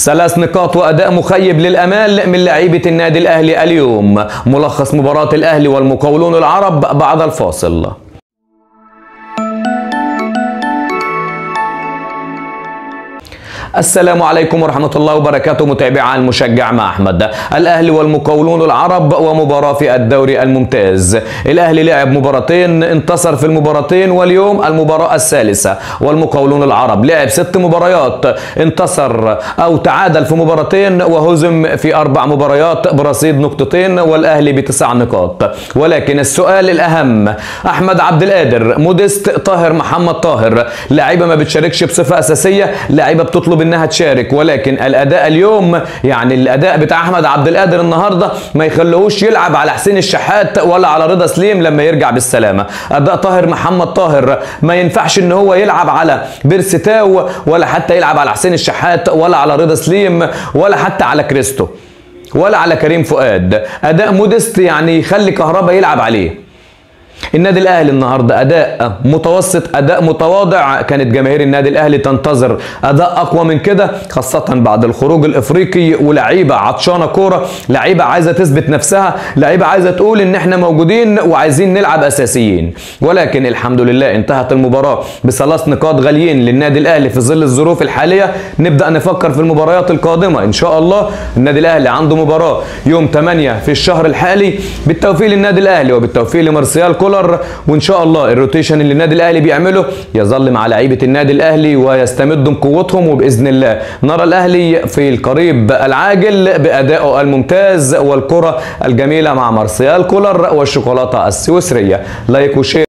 3 نقاط وأداء مخيب للأمال من لاعيبة النادي الأهلي اليوم. ملخص مباراة الأهلي والمقاولون العرب بعد الفاصل. السلام عليكم ورحمة الله وبركاته متابعي المشجع مع أحمد. الأهلي والمقاولون العرب ومباراة في الدوري الممتاز. الأهلي لعب مباراتين، انتصر في المباراتين، واليوم المباراة الثالثة. والمقاولون العرب لعب 6 مباريات، انتصر أو تعادل في مباراتين وهزم في 4 مباريات برصيد نقطتين، والأهلي ب9 نقاط. ولكن السؤال الأهم، أحمد عبد القادر، موديست، طاهر محمد طاهر، لاعيبة ما بتشاركش بصفة أساسية، لاعيبة بتطلب انها تشارك، ولكن الاداء اليوم يعني الاداء بتاع احمد عبد القادر النهارده ما يخلوهوش يلعب على حسين الشحات ولا على رضا سليم لما يرجع بالسلامه. اداء طاهر محمد طاهر ما ينفعش ان هو يلعب على بيرستاو ولا حتى يلعب على حسين الشحات ولا على رضا سليم ولا حتى على كريستو ولا على كريم فؤاد. اداء موديست يعني يخلي كهربا يلعب عليه. النادي الاهلي النهارده اداء متوسط، اداء متواضع. كانت جماهير النادي الاهلي تنتظر اداء اقوى من كده، خاصه بعد الخروج الافريقي، ولعيبه عطشانه كوره، لعيبه عايزه تثبت نفسها، لعيبه عايزه تقول ان احنا موجودين وعايزين نلعب اساسيين. ولكن الحمد لله انتهت المباراه ب3 نقاط غاليين للنادي الاهلي في ظل الظروف الحاليه. نبدا نفكر في المباريات القادمه ان شاء الله. النادي الاهلي عنده مباراه يوم 8 في الشهر الحالي. بالتوفيق للنادي الاهلي وبالتوفيق لمارسيال كولر، وان شاء الله الروتيشن اللي النادي الاهلي بيعمله يظل مع لعيبه النادي الاهلي ويستمدوا بقوتهم، وباذن الله نرى الاهلي في القريب العاجل بادائه الممتاز والكره الجميله مع مارسيال كولر والشوكولاته السويسريه. لايك وشير.